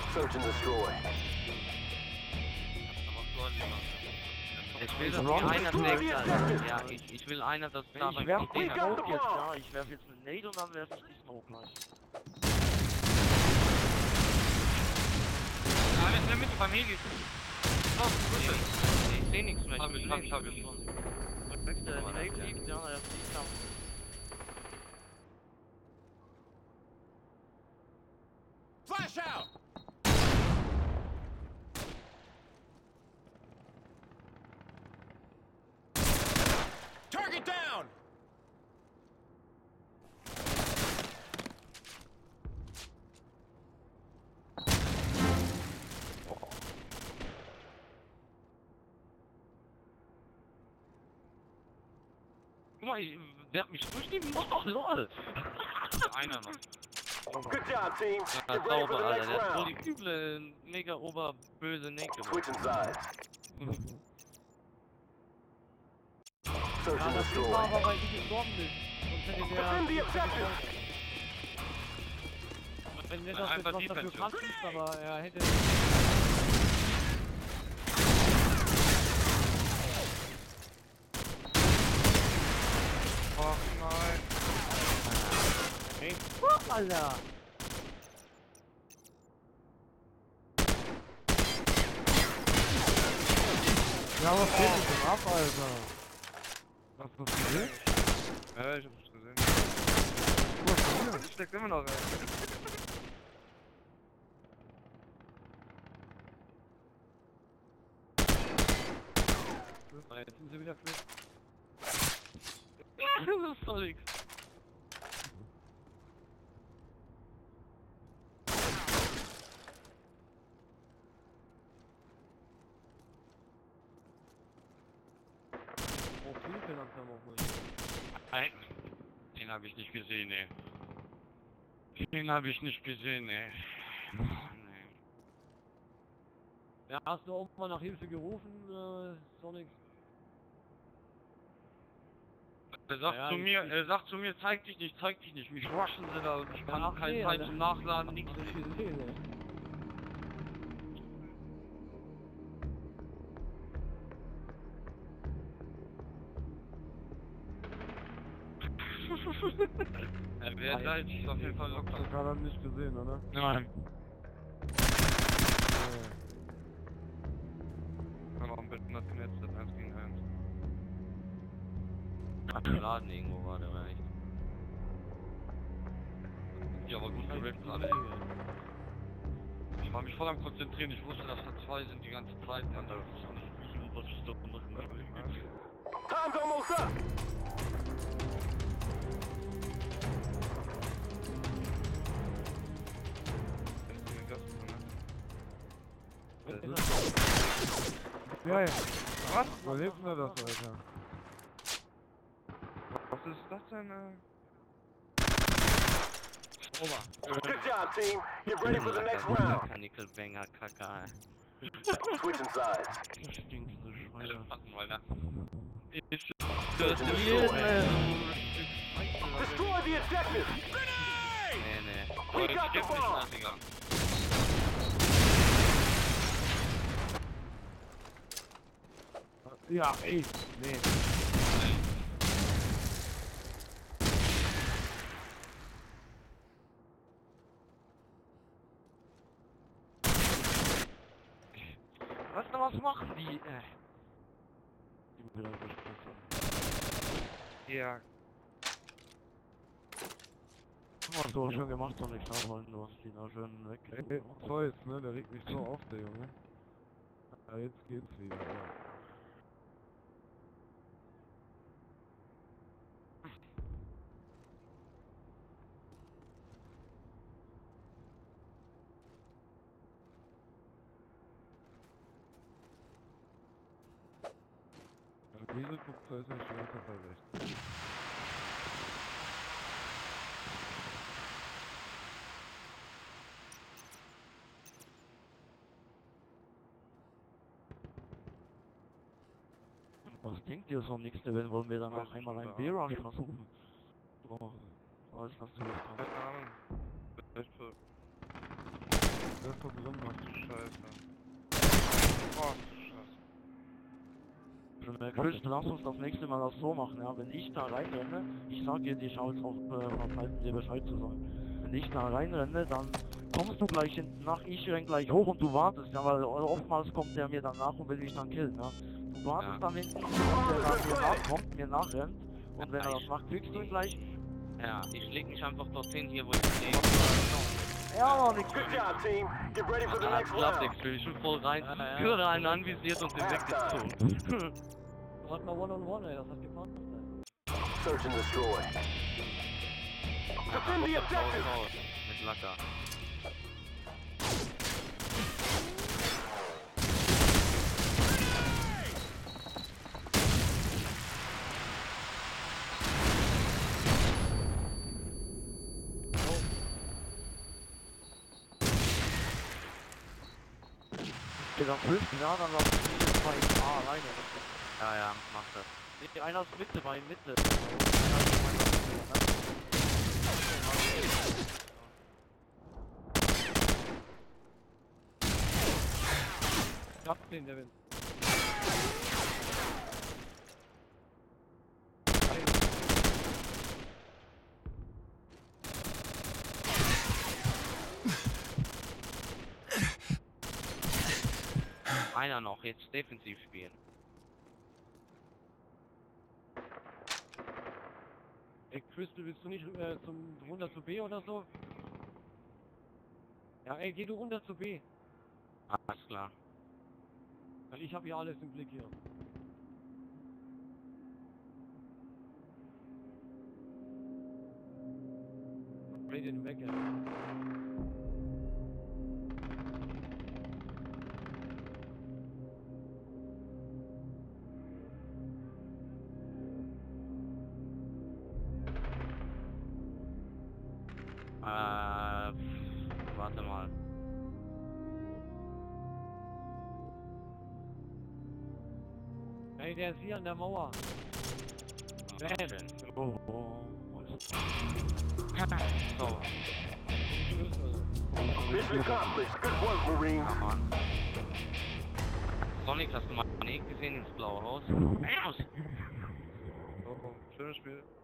Search and destroy. Ich will, dass hier einer denkt, Alter. Ja, ich will einer, dass da Ich werf die den Smoke jetzt, ja. Ich werf jetzt eine Nade und dann werf ich die Smoke gleich. Alles in der Mitte beim Heli. Oh, Grüße. Ich seh nichts mehr. Hab ich. Der Nade liegt, ja, er fliegt da. Flash out! Target down! Guck mal, der hat mich durchnehmen. Oh, lol. Einer noch. Good job, team. Ja, You're ready for sauber, the Alter. next Der hat voll round. die üble, mega oberböse Naked. Switching sides. Search Ja, and das destroy. war aber, weil du gestorben bist. Sonst hätte Defend the objective. Wenn der das Einfach jetzt was dafür Defense, kann, ist, aber er hätte... Oh nein. Hey, Alter! Ja, was geht denn ab, Alter? Hast du das gesehen? Ja, ich hab's gesehen. Ich steckt immer noch rein. Jetzt sind sie wieder fit. Das ist doch nix. Oh, Hilfe langsam auch mal. Nein. Den hab ich nicht gesehen, ey. Den hab ich nicht gesehen, ey. Ja, hast du auch mal nach Hilfe gerufen, Sonic? Er sagt zu mir, zeig dich nicht, mich rushen sie da und ich kann keine Zeit zum Nachladen, nichts. Hab ich gesehen, ey. Er wird gleich, ist auf jeden Fall locker. Das hat er nicht gesehen, oder? Nein. Aber ein bisschen das Netz, das 1 gegen 1. Im Laden irgendwo war der echt. Ja, aber gut gerappt alle. Ich war mich voll am Konzentrieren, ich wusste, dass da 2 sind die ganze Zeit. Ja, da wusste nicht, was ich da machen kann. Time's almost up. Ja, ja. Was? Überlebt mir das, Alter? Was ist das denn? Good job, team. Get ready for the next round. Kanickelbanger, Kaka. Switching sides. Stinkende Schweine. Destroy the objective. Nee. We got the bomb. Ja, ey. Nee. Was machen die? Die will besser. Ja. Hast du auch schon gemacht, doch nicht nachholen, du hast die da schön weg. Ey, Zeus, ne, der regt mich so auf, der Junge. Ja, jetzt geht's wieder, ja. Diese Flugzeug ist ja schon recht. Was denkt ihr so am nächsten Event? Wollen wir dann auch einmal einen B-Run versuchen? Was hast du das Keine Ahnung. Der ist so drin, was du Scheiße. Oh, Scheiße. Chris, lass uns das nächste Mal das so machen, ja. Wenn ich da reinrenne, ich sag dir, die schaut auf verhalten, dir Bescheid zu sagen. Wenn ich da reinrenne, dann kommst du gleich hinten nach, ich renn gleich hoch und du wartest, ja, weil oftmals kommt der mir dann nach und will mich dann killen, ja. Du wartest Ja. dann hinten, bis der dann mir nachkommt, mir nachrennt, und wenn er das macht, kriegst du ihn gleich. Ja, ich leg mich einfach dorthin, hier wo ich stehe. Ja, Mann, ich Good job, team. Get ready for the Ja, next klappt round. nichts, will ich schon voll rein. Ja, ja. Höre einen anvisiert und den weggezogen. Du hast mal One-on-One, ey, das hat gepasst, ey. Search and destroy. Defend the objective. Raus, mit Lacker. Ja, dann fünf, ja, dann lass ich jetzt mal in A alleine. Ja, ja, mach das. Nee, einer ist Mitte, bei Mitte. Ich hab den, Devin. Einer noch, jetzt defensiv spielen. Ey, Crystal, willst du nicht runter zu B oder so? Ja, ey, geh du runter zu B. Alles klar. Weil ich hab hier alles im Blick hier. Dreh den weg, ey. Warte mal. Ey, der ist hier an der Mauer. Schön. Oh. So, Mission accomplished. Good work, Marine. ja, Mann. Sonic, hast du mal einen gesehen ins blaue Haus? Schönes Spiel.